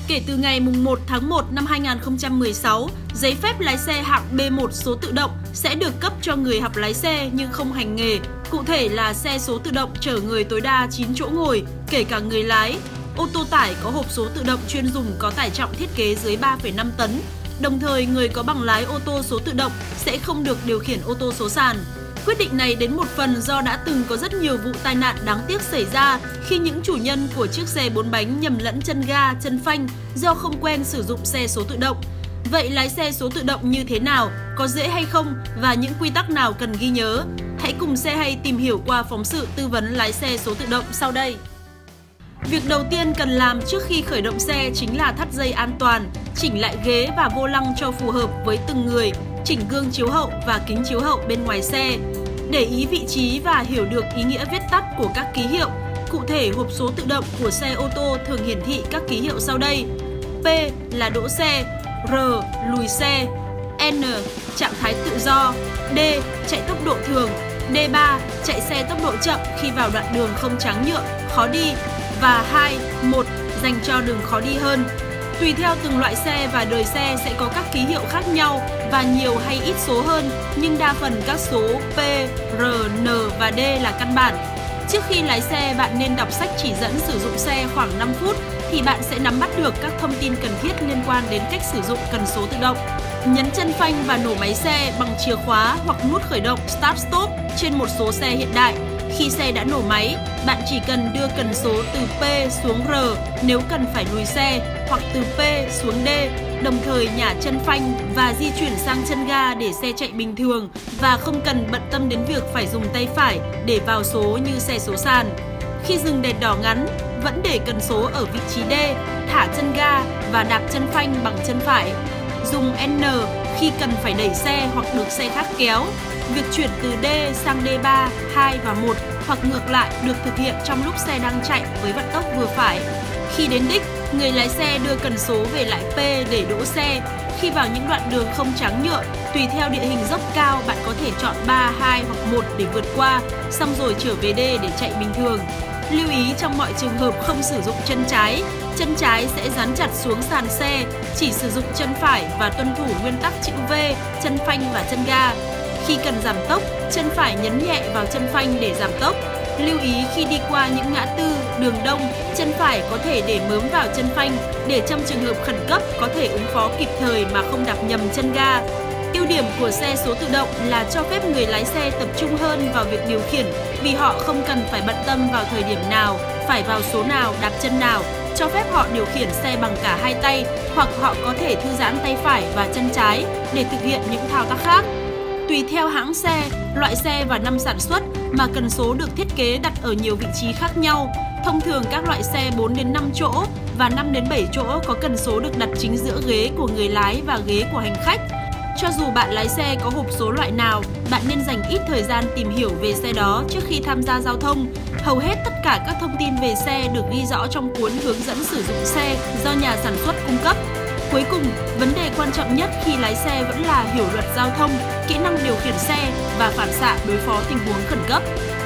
Kể từ ngày 1 tháng 1 năm 2016, giấy phép lái xe hạng B1 số tự động sẽ được cấp cho người học lái xe nhưng không hành nghề. Cụ thể là xe số tự động chở người tối đa 9 chỗ ngồi, kể cả người lái. Ô tô tải có hộp số tự động chuyên dùng có tải trọng thiết kế dưới 3,5 tấn. Đồng thời, người có bằng lái ô tô số tự động sẽ không được điều khiển ô tô số sàn. Quyết định này đến một phần do đã từng có rất nhiều vụ tai nạn đáng tiếc xảy ra khi những chủ nhân của chiếc xe 4 bánh nhầm lẫn chân ga, chân phanh do không quen sử dụng xe số tự động. Vậy lái xe số tự động như thế nào, có dễ hay không và những quy tắc nào cần ghi nhớ? Hãy cùng Xe Hay tìm hiểu qua phóng sự tư vấn lái xe số tự động sau đây. Việc đầu tiên cần làm trước khi khởi động xe chính là thắt dây an toàn, chỉnh lại ghế và vô lăng cho phù hợp với từng người, chỉnh gương chiếu hậu và kính chiếu hậu bên ngoài xe. Để ý vị trí và hiểu được ý nghĩa viết tắt của các ký hiệu. Cụ thể, hộp số tự động của xe ô tô thường hiển thị các ký hiệu sau đây. P là đỗ xe, R lùi xe, N trạng thái tự do, D chạy tốc độ thường, D3 chạy xe tốc độ chậm khi vào đoạn đường không tráng nhượng, khó đi và 2, 1 dành cho đường khó đi hơn. Tùy theo từng loại xe và đời xe sẽ có các ký hiệu khác nhau và nhiều hay ít số hơn, nhưng đa phần các số P, R, N và D là căn bản. Trước khi lái xe, bạn nên đọc sách chỉ dẫn sử dụng xe khoảng 5 phút thì bạn sẽ nắm bắt được các thông tin cần thiết liên quan đến cách sử dụng cần số tự động. Nhấn chân phanh và nổ máy xe bằng chìa khóa hoặc nút khởi động Start Stop trên một số xe hiện đại. Khi xe đã nổ máy, bạn chỉ cần đưa cần số từ P xuống R nếu cần phải lùi xe, hoặc từ P xuống D, đồng thời nhả chân phanh và di chuyển sang chân ga để xe chạy bình thường và không cần bận tâm đến việc phải dùng tay phải để vào số như xe số sàn. Khi dừng đèn đỏ ngắn, vẫn để cần số ở vị trí D, thả chân ga và đạp chân phanh bằng chân phải. Dùng N khi cần phải đẩy xe hoặc được xe khác kéo. Việc chuyển từ D sang D3, 2 và 1 hoặc ngược lại được thực hiện trong lúc xe đang chạy với vận tốc vừa phải. Khi đến đích, người lái xe đưa cần số về lại P để đỗ xe. Khi vào những đoạn đường không tráng nhựa, tùy theo địa hình dốc cao, bạn có thể chọn 3, 2 hoặc 1 để vượt qua, xong rồi trở về D để chạy bình thường. Lưu ý trong mọi trường hợp không sử dụng chân trái sẽ dán chặt xuống sàn xe, chỉ sử dụng chân phải và tuân thủ nguyên tắc chữ V, chân phanh và chân ga. Khi cần giảm tốc, chân phải nhấn nhẹ vào chân phanh để giảm tốc. Lưu ý khi đi qua những ngã tư, đường đông, chân phải có thể để mớm vào chân phanh để trong trường hợp khẩn cấp có thể ứng phó kịp thời mà không đạp nhầm chân ga. Ưu điểm của xe số tự động là cho phép người lái xe tập trung hơn vào việc điều khiển vì họ không cần phải bận tâm vào thời điểm nào, phải vào số nào, đạp chân nào, cho phép họ điều khiển xe bằng cả hai tay hoặc họ có thể thư giãn tay phải và chân trái để thực hiện những thao tác khác. Tùy theo hãng xe, loại xe và năm sản xuất mà cần số được thiết kế đặt ở nhiều vị trí khác nhau. Thông thường các loại xe 4 đến 5 chỗ và 5 đến 7 chỗ có cần số được đặt chính giữa ghế của người lái và ghế của hành khách. Cho dù bạn lái xe có hộp số loại nào, bạn nên dành ít thời gian tìm hiểu về xe đó trước khi tham gia giao thông. Hầu hết tất cả các thông tin về xe được ghi rõ trong cuốn hướng dẫn sử dụng xe do nhà sản xuất cung cấp. Cuối cùng, vấn đề quan trọng nhất khi lái xe vẫn là hiểu luật giao thông, kỹ năng điều khiển xe và phản xạ đối phó tình huống khẩn cấp.